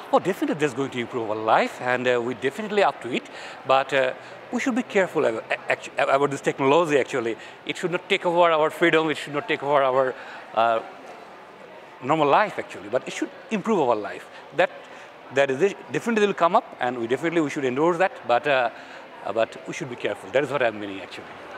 Oh, definitely that's going to improve our life, and we're definitely up to it. But we should be careful about this technology, actually. It should not take over our freedom, it should not take over our normal life, actually, but it should improve our life. That is it. Definitely will come up, and we should endorse that, but we should be careful. That is what I'm meaning, actually.